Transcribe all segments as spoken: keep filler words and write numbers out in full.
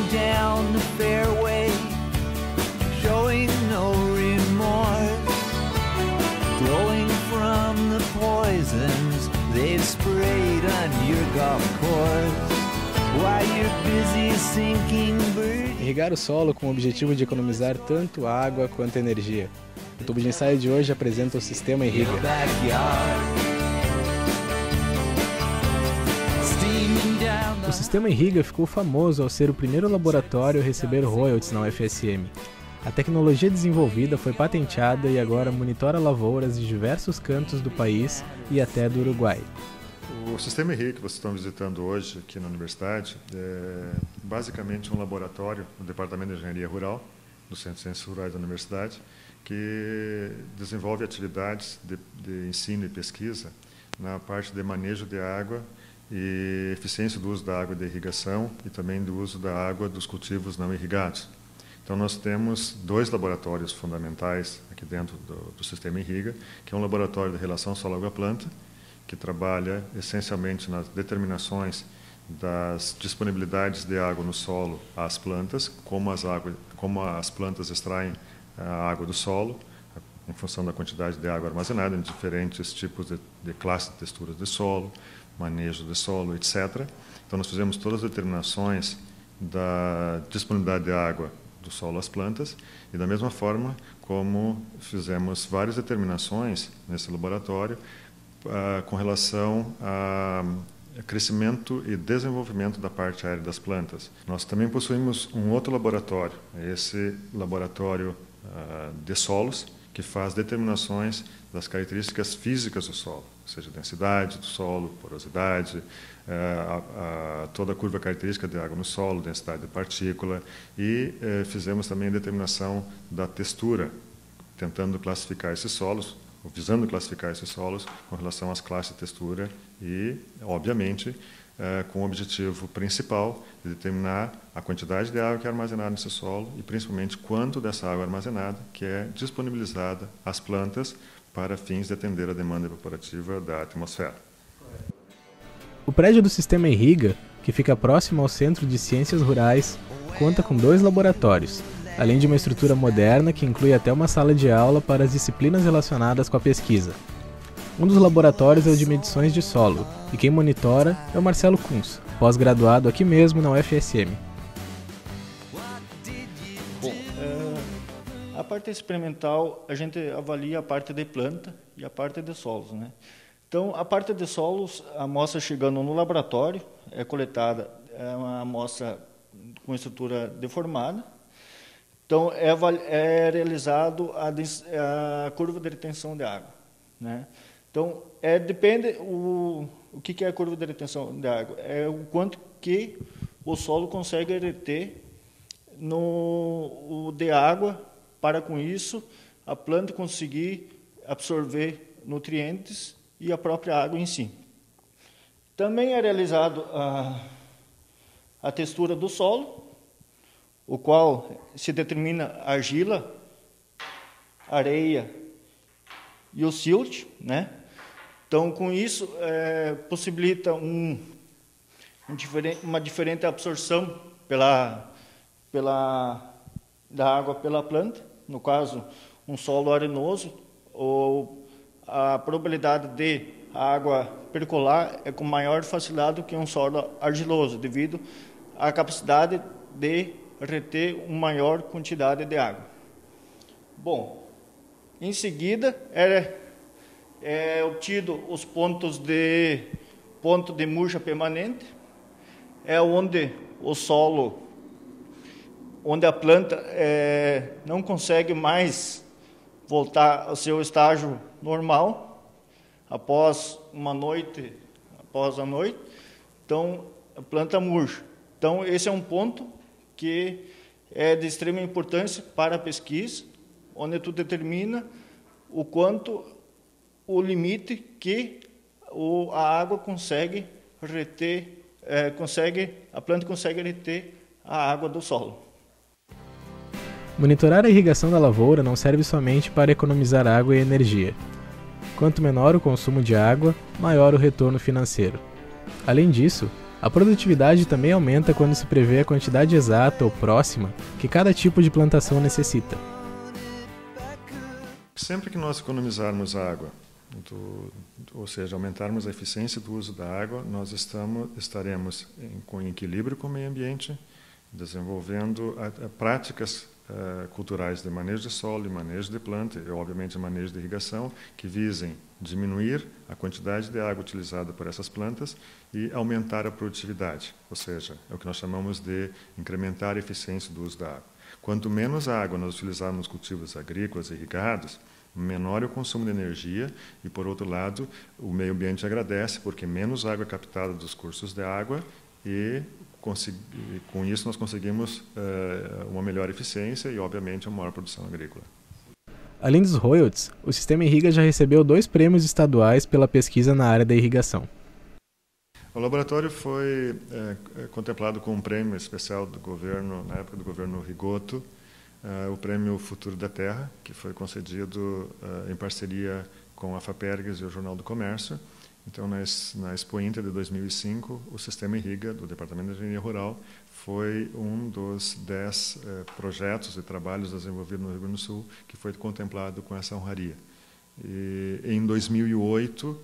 down the fairway, showing no remorse, glowing from the poisons they've sprayed on your golf course. While you're busy sinking birds. Irrigar o solo com o objetivo de economizar tanto água quanto energia. O tubo de ensaio de hoje apresenta o Sistema Irriga. O Sistema Irriga ficou famoso ao ser o primeiro laboratório a receber royalties na U F S M. A tecnologia desenvolvida foi patenteada e agora monitora lavouras de diversos cantos do país e até do Uruguai. O Sistema Irriga que vocês estão visitando hoje aqui na universidade é basicamente um laboratório do Departamento de Engenharia Rural, do Centro de Ciências Rurais da Universidade, que desenvolve atividades de, de ensino e pesquisa na parte de manejo de água e eficiência do uso da água de irrigação e também do uso da água dos cultivos não irrigados. Então, nós temos dois laboratórios fundamentais aqui dentro do, do Sistema Irriga, que é um laboratório de relação solo-água-planta, que trabalha essencialmente nas determinações das disponibilidades de água no solo às plantas, como as, água, como as plantas extraem a água do solo, em função da quantidade de água armazenada em diferentes tipos de, de classe de texturas de solo, manejo de solo, etcétera. Então, nós fizemos todas as determinações da disponibilidade de água do solo às plantas e, da mesma forma, como fizemos várias determinações nesse laboratório uh, com relação a crescimento e desenvolvimento da parte aérea das plantas. Nós também possuímos um outro laboratório, esse laboratório uh, de solos, que faz determinações das características físicas do solo, ou seja, densidade do solo, porosidade, uh, a, a, toda a curva característica de água no solo, densidade de partícula, e uh, fizemos também a determinação da textura, tentando classificar esses solos, ou visando classificar esses solos com relação às classes de textura e, obviamente, eh, com o objetivo principal de determinar a quantidade de água que é armazenada nesse solo e, principalmente, quanto dessa água armazenada que é disponibilizada às plantas para fins de atender a demanda evaporativa da atmosfera. O prédio do Sistema Irriga, que fica próximo ao Centro de Ciências Rurais, conta com dois laboratórios, além de uma estrutura moderna que inclui até uma sala de aula para as disciplinas relacionadas com a pesquisa. Um dos laboratórios é o de medições de solo, e quem monitora é o Marcelo Kunz, pós-graduado aqui mesmo na U F S M. Bom, é, a parte experimental, a gente avalia a parte de planta e a parte de solos, né? Então, a parte de solos, a amostra chegando no laboratório, é coletada, é uma amostra com estrutura deformada. Então, é, é realizado a, a curva de retenção de água, né? Então, é, depende o, o que é a curva de retenção de água. É o quanto que o solo consegue reter no, o, de água para, com isso, a planta conseguir absorver nutrientes e a própria água em si. Também é realizado a, a textura do solo, o qual se determina argila, areia e o silt, né? Então, com isso, é, possibilita um, um diferente, uma diferente absorção pela, pela, da água pela planta. No caso, um solo arenoso, ou a probabilidade de a água percolar é com maior facilidade do que um solo argiloso, devido à capacidade de reter uma maior quantidade de água. Bom, em seguida é, é obtido os pontos de ponto de murcha permanente, é onde o solo, onde a planta é, não consegue mais voltar ao seu estágio normal após uma noite, após a noite. Então a planta murcha. Então esse é um ponto que é de extrema importância para a pesquisa, onde tu determina o quanto, o limite que o, a água consegue reter, é, consegue, a planta consegue reter a água do solo. Monitorar a irrigação da lavoura não serve somente para economizar água e energia. Quanto menor o consumo de água, maior o retorno financeiro. Além disso, A produtividade também aumenta quando se prevê a quantidade exata ou próxima que cada tipo de plantação necessita. Sempre que nós economizarmos água, do, ou seja, aumentarmos a eficiência do uso da água, nós estamos, estaremos em, com equilíbrio com o meio ambiente, desenvolvendo a, a práticas uh, culturais de manejo de solo, de manejo de planta e, obviamente, manejo de irrigação, que visem diminuir a quantidade de água utilizada por essas plantas e aumentar a produtividade, ou seja, é o que nós chamamos de incrementar a eficiência do uso da água. Quanto menos água nós utilizarmos nos cultivos agrícolas e irrigados, menor é o consumo de energia e, por outro lado, o meio ambiente agradece, porque menos água é captada dos cursos de água e, com isso, nós conseguimos uh, uma melhor eficiência e, obviamente, uma maior produção agrícola. Além dos royalties, o Sistema Irriga já recebeu dois prêmios estaduais pela pesquisa na área da irrigação. O laboratório foi é, contemplado com um prêmio especial do governo, na época do governo Rigoto, é, o Prêmio Futuro da Terra, que foi concedido é, em parceria com a FAPERGS e o Jornal do Comércio. Então, na, na Expo Inter de dois mil e cinco, o Sistema Irriga, do Departamento de Engenharia Rural, foi um dos dez é, projetos e trabalhos desenvolvidos no Rio Grande do Sul que foi contemplado com essa honraria. E, em dois mil e oito,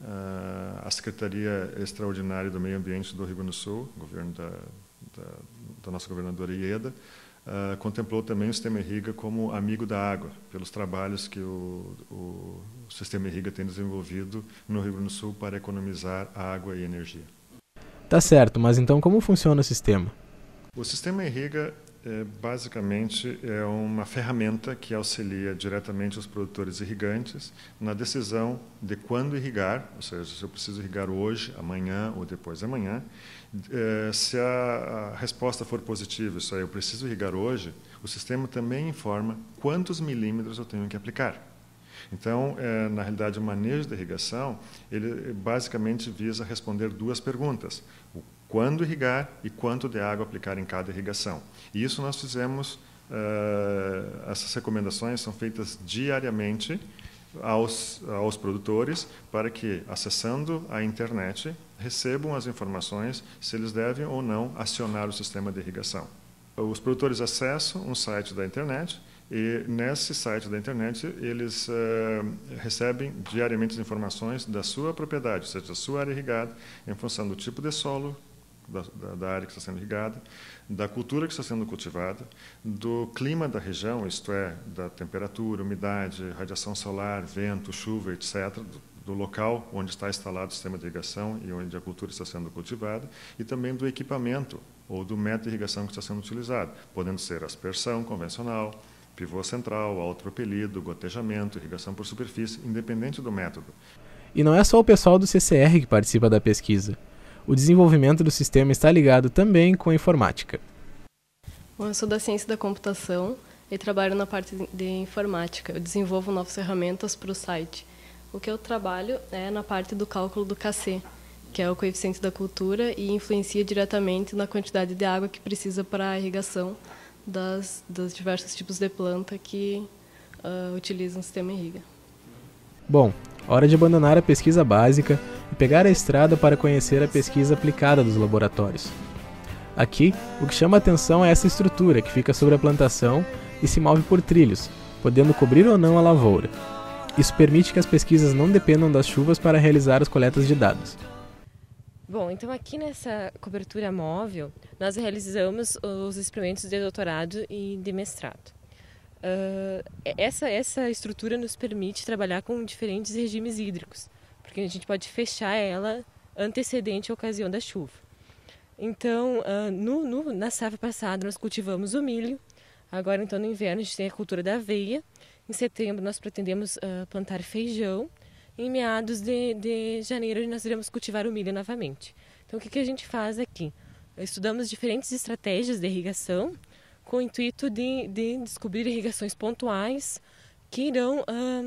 Uh, a Secretaria Extraordinária do Meio Ambiente do Rio Grande do Sul, governo da, da, da nossa governadora Ieda, uh, contemplou também o Sistema Irriga como amigo da água, pelos trabalhos que o, o, o Sistema Irriga tem desenvolvido no Rio Grande do Sul para economizar água e energia. Tá certo, mas então como funciona o sistema? O Sistema Irriga É, basicamente, é uma ferramenta que auxilia diretamente os produtores irrigantes na decisão de quando irrigar, ou seja, se eu preciso irrigar hoje, amanhã ou depois de amanhã. É, se a, a resposta for positiva, isso aí, eu preciso irrigar hoje, o sistema também informa quantos milímetros eu tenho que aplicar. Então, é, na realidade, o manejo da irrigação, ele basicamente visa responder duas perguntas: o quando irrigar e quanto de água aplicar em cada irrigação. E isso nós fizemos, uh, essas recomendações são feitas diariamente aos, aos produtores para que, acessando a internet, recebam as informações se eles devem ou não acionar o sistema de irrigação. Os produtores acessam um site da internet e, nesse site da internet, eles uh, recebem diariamente as informações da sua propriedade, ou seja, da sua área irrigada, em função do tipo de solo, Da, da área que está sendo irrigada, da cultura que está sendo cultivada, do clima da região, isto é, da temperatura, umidade, radiação solar, vento, chuva, etcétera, do, do local onde está instalado o sistema de irrigação e onde a cultura está sendo cultivada, e também do equipamento ou do método de irrigação que está sendo utilizado, podendo ser aspersão convencional, pivô central, autopropelido, gotejamento, irrigação por superfície, independente do método. E não é só o pessoal do C C R que participa da pesquisa. O desenvolvimento do sistema está ligado também com a informática. Bom, eu sou da ciência da computação e trabalho na parte de informática. Eu desenvolvo novas ferramentas para o site. O que eu trabalho é na parte do cálculo do K C, que é o coeficiente da cultura e influencia diretamente na quantidade de água que precisa para a irrigação das, dos diversos tipos de planta que uh, utilizam o sistema Irriga. Bom, hora de abandonar a pesquisa básica e pegar a estrada para conhecer a pesquisa aplicada dos laboratórios. Aqui, o que chama a atenção é essa estrutura que fica sobre a plantação e se move por trilhos, podendo cobrir ou não a lavoura. Isso permite que as pesquisas não dependam das chuvas para realizar as coletas de dados. Bom, então aqui nessa cobertura móvel, nós realizamos os experimentos de doutorado e de mestrado. Uh, essa, essa estrutura nos permite trabalhar com diferentes regimes hídricos, porque a gente pode fechar ela antecedente à ocasião da chuva. Então, uh, no, no, na safra passada nós cultivamos o milho, agora então no inverno a gente tem a cultura da aveia, em setembro nós pretendemos uh, plantar feijão, e em meados de, de janeiro nós iremos cultivar o milho novamente. Então o que, que a gente faz aqui? Estudamos diferentes estratégias de irrigação, com o intuito de, de descobrir irrigações pontuais que irão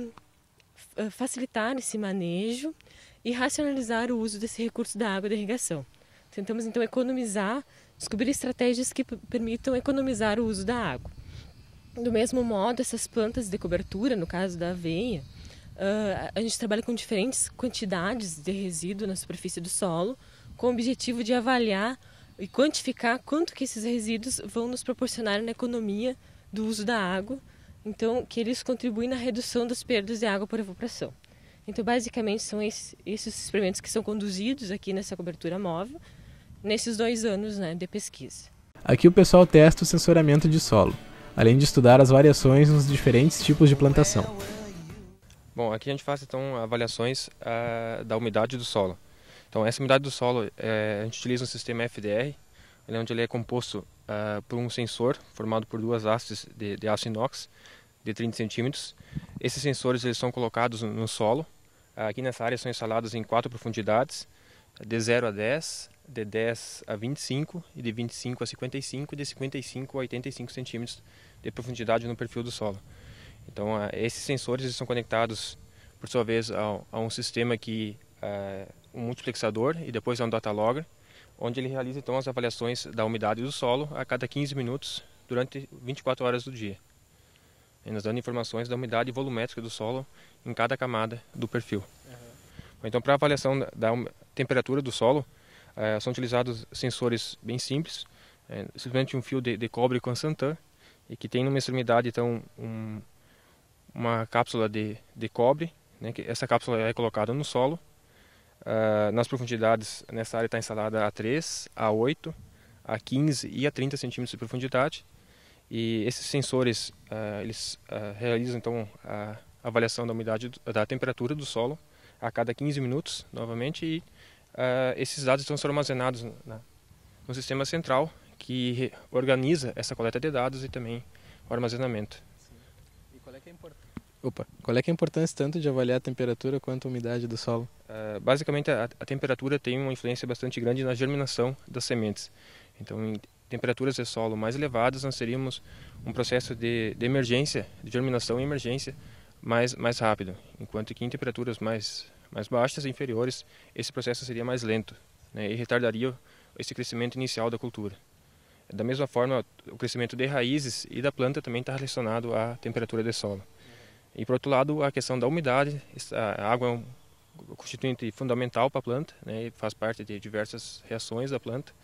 uh, facilitar esse manejo e racionalizar o uso desse recurso da água da irrigação. Tentamos então economizar, descobrir estratégias que permitam economizar o uso da água. Do mesmo modo, essas plantas de cobertura, no caso da aveia, uh, a gente trabalha com diferentes quantidades de resíduo na superfície do solo, com o objetivo de avaliar e quantificar quanto que esses resíduos vão nos proporcionar na economia do uso da água, então que eles contribuem na redução das perdas de água por evaporação. Então, basicamente, são esses, esses experimentos que são conduzidos aqui nessa cobertura móvel, nesses dois anos, né, de pesquisa. Aqui o pessoal testa o sensoramento de solo, além de estudar as variações nos diferentes tipos de plantação. Bom, aqui a gente faz então avaliações uh, da umidade do solo. Então, essa umidade do solo, é, a gente utiliza um sistema F D R, onde ele é composto uh, por um sensor formado por duas hastes de, de aço inox de trinta centímetros. Esses sensores eles são colocados no, no solo. Uh, aqui nessa área são instalados em quatro profundidades, de zero a dez, de dez a vinte e cinco, e de vinte e cinco a cinquenta e cinco, e de cinquenta e cinco a oitenta e cinco centímetros de profundidade no perfil do solo. Então, uh, esses sensores eles são conectados, por sua vez, a, a um sistema que uh, um multiplexador e depois a um data logger, onde ele realiza então as avaliações da umidade do solo a cada quinze minutos durante vinte e quatro horas do dia, e nos dando informações da umidade volumétrica do solo em cada camada do perfil. Uhum. Então, para a avaliação da, da temperatura do solo, uh, são utilizados sensores bem simples, é, simplesmente um fio de, de cobre com Santan, e que tem numa extremidade então um, uma cápsula de, de cobre, né, que essa cápsula é colocada no solo. Uh, nas profundidades, nessa área está instalada a três, a oito, a quinze e a trinta centímetros de profundidade. E esses sensores uh, eles uh, realizam então a avaliação da umidade, da temperatura do solo a cada quinze minutos, novamente, e uh, esses dados estão sendo armazenados na, no sistema central, que organiza essa coleta de dados e também o armazenamento. Sim. E qual é que é a importância? Opa, qual é que é a importância tanto de avaliar a temperatura quanto a umidade do solo? Uh, basicamente, a, a temperatura tem uma influência bastante grande na germinação das sementes. Então, em temperaturas de solo mais elevadas, nós teríamos um processo de, de emergência, de germinação e emergência mais, mais rápido, enquanto que em temperaturas mais, mais baixas e inferiores, esse processo seria mais lento, né, e retardaria esse crescimento inicial da cultura. Da mesma forma, o crescimento de raízes e da planta também está relacionado à temperatura de solo. E, por outro lado, a questão da umidade. A água é um constituinte fundamental para a planta, né, e faz parte de diversas reações da planta.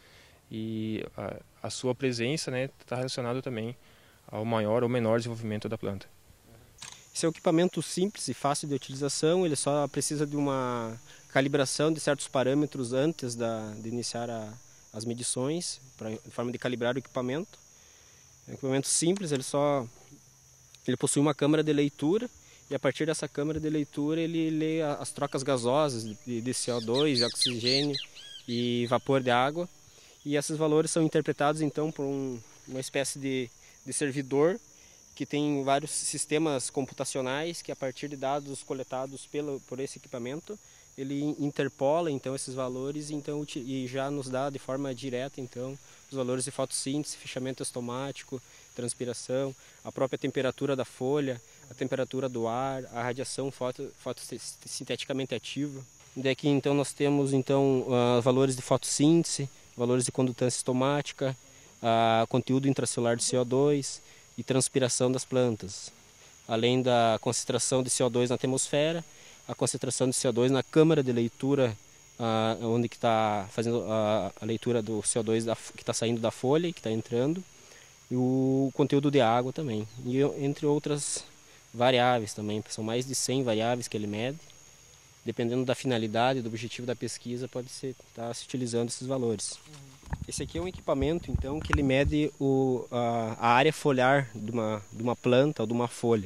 E a, a sua presença, né, está relacionada também ao maior ou menor desenvolvimento da planta. Esse é um equipamento simples e fácil de utilização. Ele só precisa de uma calibração de certos parâmetros antes da, de iniciar a, as medições, pra, de forma de calibrar o equipamento. É um equipamento simples, ele só... Ele possui uma câmara de leitura e a partir dessa câmara de leitura ele lê as trocas gasosas de, de C O dois, de oxigênio e vapor de água. E esses valores são interpretados então por um, uma espécie de, de servidor que tem vários sistemas computacionais que a partir de dados coletados pelo, por esse equipamento ele interpola então esses valores então, e já nos dá de forma direta então os valores de fotossíntese, fichamento estomático, transpiração, a própria temperatura da folha, a temperatura do ar, a radiação foto, fotossinteticamente ativa. Daqui então nós temos então uh, valores de fotossíntese, valores de condutância estomática, uh, conteúdo intracelular de C O dois e transpiração das plantas, além da concentração de C O dois na atmosfera, a concentração de C O dois na câmara de leitura, uh, onde que está fazendo a, a leitura do C O dois da, que está saindo da folha e que está entrando, e o conteúdo de água também, e entre outras variáveis também. São mais de cem variáveis que ele mede. Dependendo da finalidade, do objetivo da pesquisa, pode ser estar se utilizando esses valores. Uhum. Esse aqui é um equipamento então que ele mede o, a, a área foliar de uma, de uma planta ou de uma folha.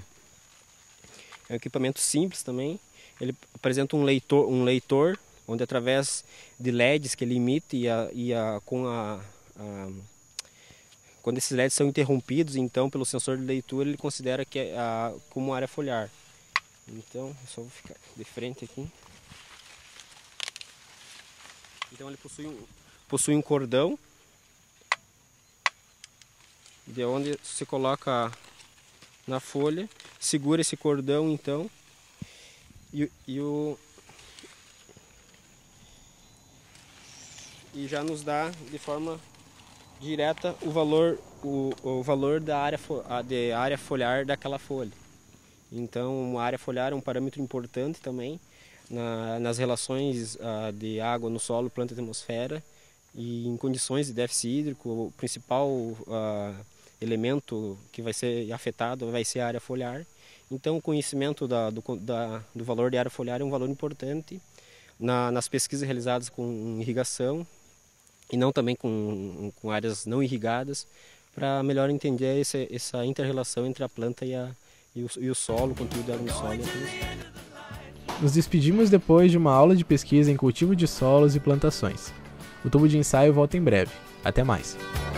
É um equipamento simples também. Ele apresenta um leitor, um leitor onde através de L E Ds que ele emite e, a, e a, com a, a quando esses L E Ds são interrompidos, então, pelo sensor de leitura, ele considera que é a, como área foliar. Então, eu só vou ficar de frente aqui. Então, ele possui um, possui um cordão, de onde se coloca na folha, segura esse cordão, então, e, e, o, e já nos dá de forma direta o valor, o, o valor da área, de área foliar daquela folha. Então, a área foliar é um parâmetro importante também. na, nas relações uh, de água no solo, planta e atmosfera, e em condições de déficit hídrico, o principal uh, elemento que vai ser afetado vai ser a área foliar. Então, o conhecimento da, do, da, do valor de área foliar é um valor importante na, nas pesquisas realizadas com irrigação e não também com, com áreas não irrigadas, para melhor entender esse, essa inter-relação entre a planta e, a, e, o, e o solo, o conteúdo da água no solo e a atmosfera. Nos despedimos depois de uma aula de pesquisa em cultivo de solos e plantações. O tubo de ensaio volta em breve. Até mais!